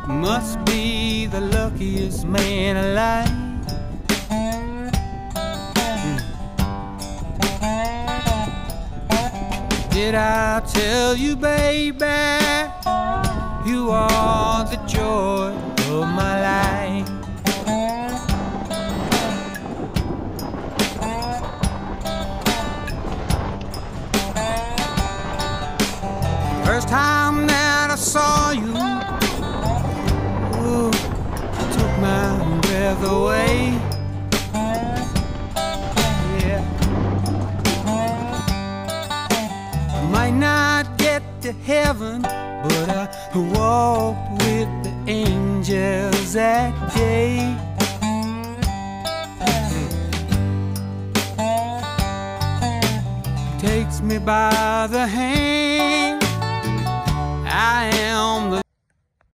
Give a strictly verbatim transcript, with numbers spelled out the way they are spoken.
Must be the luckiest man alive. Did I tell you, baby, you are the joy of my life? First time that I saw you, ooh, took my breath away. Yeah. I might not get to heaven, but I walked with the angels that day. Takes me by the hand, I am the